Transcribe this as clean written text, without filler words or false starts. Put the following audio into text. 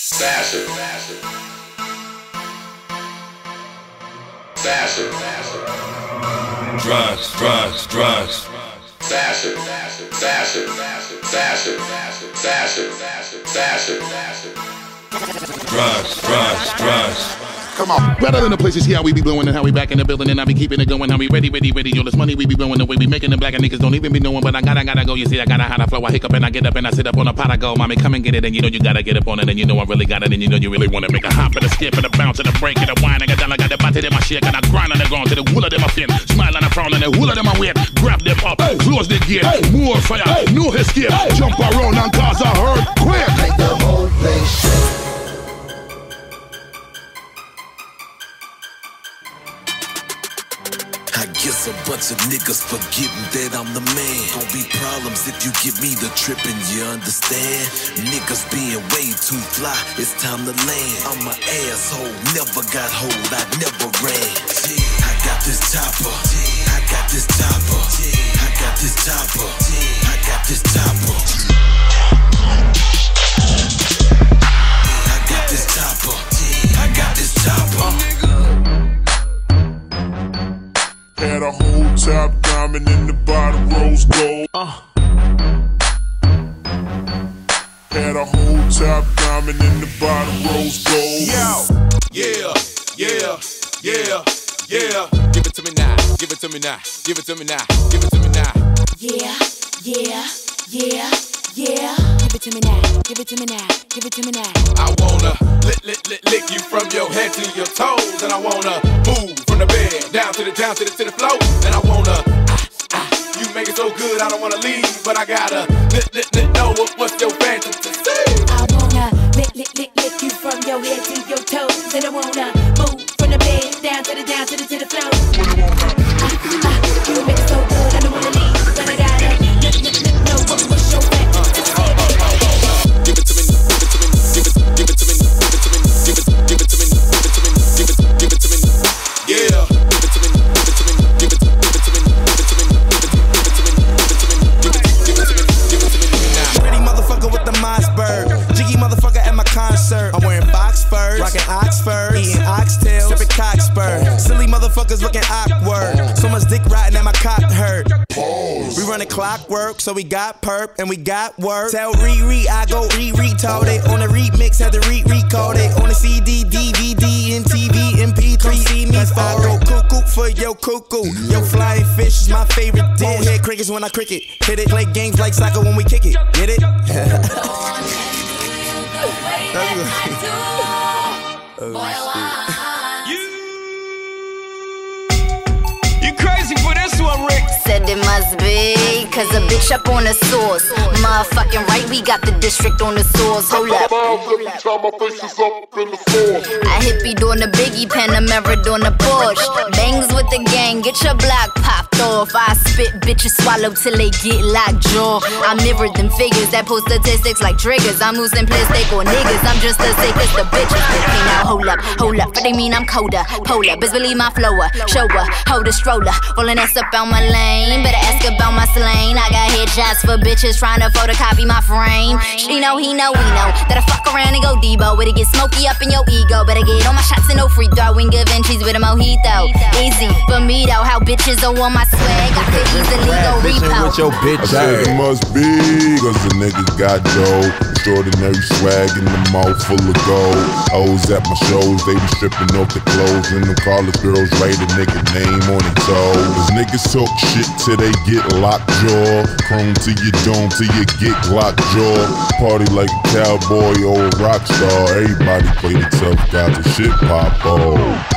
Faster, faster. Faster, faster. Drugs, drugs, drugs. Faster, faster, faster, faster, faster, faster, faster, faster, faster, faster. Drugs, drugs, drugs. Come on. Better than the places, see how we be blowing and how we back in the building and I be keeping it going. How we ready. Yo, this money we be blowing the way we making the black and niggas don't even be knowing. But I gotta go. You see, I gotta how to flow. I hiccup and I get up and I sit up on a pot. I go, mommy, come and get it. And you know you gotta get up on it. And you know I really got it. And you know you really wanna make a hop and a skip and a bounce and a break and a whine and a dollar. Got the body in my shit and I grind on the ground to the wool of them I fin. Smile and I frown and the wool of them I wet. Grab them up, close the gate. More fire, no escape. Jump around and cause a earthquake. Make the whole place shake. I guess a bunch of niggas forgetting that I'm the man. Gon' be problems if you give me the trippin', you understand? Niggas being way too fly, it's time to land. I'm an asshole, never got hold, I never ran. I got this chopper, I got this chopper, I got this chopper, I got this chopper. I got this chopper, I got this chopper. Had a whole top diamond in the bottom rose gold. Had a whole top diamond in the bottom rose gold. Yeah, yeah, yeah, yeah. Give it to me now, give it to me now, give it to me now, give it to me now. Yeah, yeah, yeah, yeah. Give it to me now, give it to me now, give it to me now. I wanna lick you from your head to your toes, and I wanna move from the bed down to the floor, and I wanna you make it so good I don't wanna leave, but I gotta know what's your fantasy. I wanna lick you from your head to your toes, and I wanna move from the bed down to the floor. You make it so good I don't wanna leave, but I gotta know what's your fantasy. Give it to me, give it to me, give it to me, give it to me, give it to me, give it to me, give it to me, yeah. Give it to me, give it to me, give it to me, give it to me, give it to me, give it to me, give it to me now. Pretty motherfucker with the Mossberg, jiggy motherfucker at my concert. I'm wearing box furs, rocking Oxford, eating oxtails, sipping cockspur. Silly motherfuckers looking awkward. So much dick riding at my cock hurt. We running clockwork, so we got perp and we got work. Tell Riri I go retard it. On the remix, had to recall it. On the CD, DVD, MTV, MP3. See me I go cuckoo for your cuckoo. Yo, flying fish is my favorite dish. Head crickets when I cricket. Hit it, play games like soccer when we kick it. Get it? You crazy for this one, Rick? Said it must be, cause a bitch up on the source. Motherfucking right, we got the district on the source. Hold up. I hippie doing the Biggie, Panamera doing the Porsche. Bangs with the gang, get your block popped off. I spit bitches swallow till they get lockjaw. I mirror them figures that post statistics like triggers. I'm losing plastic or niggas, I'm just the sickest of bitches. Okay, now hold up, but they mean I'm colder. Polar, bitch believe my flower. Show her, hold a stroller, rolling ass up on my lane. Better ask about my slang. I got headshots for bitches trying to photocopy my frame. She know, he know, we know that I fuck around and go Debo. But it get smoky up in your ego. Better get all my shots and no free throw. And give entries with a mojito. Easy for me though, how bitches are on my swag. I could easily go repo. With your bitch I said it must be, cause the niggas got dough. Extraordinary swag in the mouth full of gold. Hoes at my shows, they be stripping off the clothes. And the college girls write a nigga name on their toes. Cause niggas talk shit till they get locked jaw. Chrome to your dome till you get locked jaw. Party like a cowboy or a rock star. Everybody play the tough guy till shit pop off.